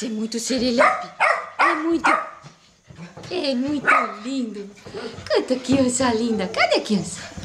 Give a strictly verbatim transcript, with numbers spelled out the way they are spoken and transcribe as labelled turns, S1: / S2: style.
S1: Você é muito serelepe. É muito... É muito lindo. Canta, criança linda. Cadê a criança?